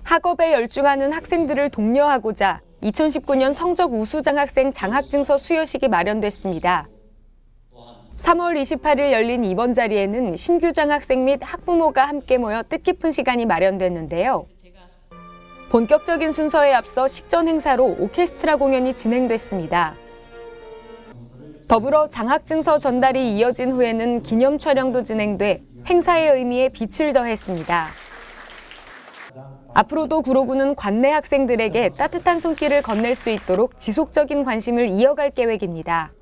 학업에 열중하는 학생들을 독려하고자 2019년 성적 우수 장학생 장학증서 수여식이 마련됐습니다. 3월 28일 열린 이번 자리에는 신규 장학생 및 학부모가 함께 모여 뜻깊은 시간이 마련됐는데요. 본격적인 순서에 앞서 식전 행사로 오케스트라 공연이 진행됐습니다. 더불어 장학증서 전달이 이어진 후에는 기념 촬영도 진행돼 행사의 의미에 빛을 더했습니다. 앞으로도 구로구는 관내 학생들에게 따뜻한 손길을 건넬 수 있도록 지속적인 관심을 이어갈 계획입니다.